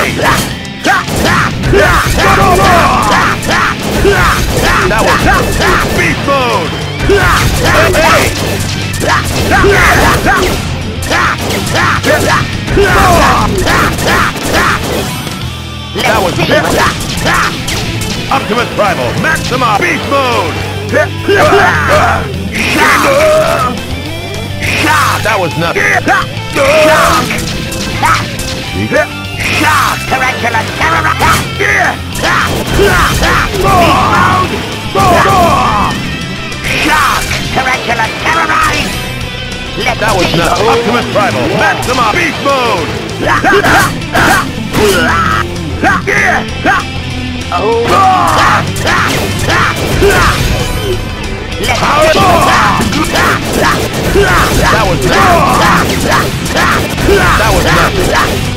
That was beast mode! Hey! That was Optimus Primal, Maxima, beast mode! That was nothing. Shark! Tarantula terrorize! Shark! Tarantula terrorize! That was nothing. Optimus Primal, Maxima, beast mode! That was nothing.